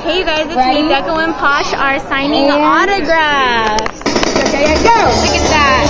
Hey guys, it's me, Deco and Posh are signing autographs. Okay, go! Look at that.